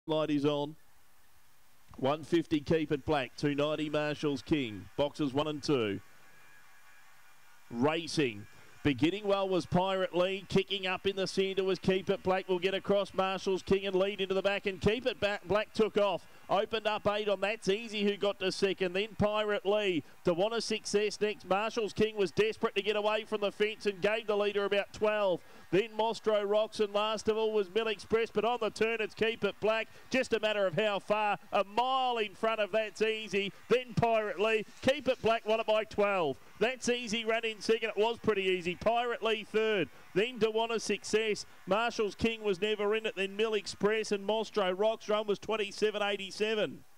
Light is on. 150 Keep It Black, 290 Marshall's King. Boxes 1 and 2. Racing. Beginning well was Pirate Lee. Kicking up in the centre was Keep It Black. Will get across Marshall's King and lead into the back. And Keep It Black took off. Opened up 8 on That's Easy, who got to second. Then Pirate Lee. To want a success next. Marshall's King was desperate to get away from the fence and gave the leader about 12. Then Mostro Rocks, and last of all was Mill Express. But on the turn, it's Keep It Black. Just a matter of how far. A mile in front of That's Easy. Then Pirate Lee. Keep It Black won it by 12. That's Easy ran in second. It was pretty easy. Pirate Lee third. Then To Want a Success. Marshall's King was never in it. Then Mill Express and Mostro Rocks run was 27.87.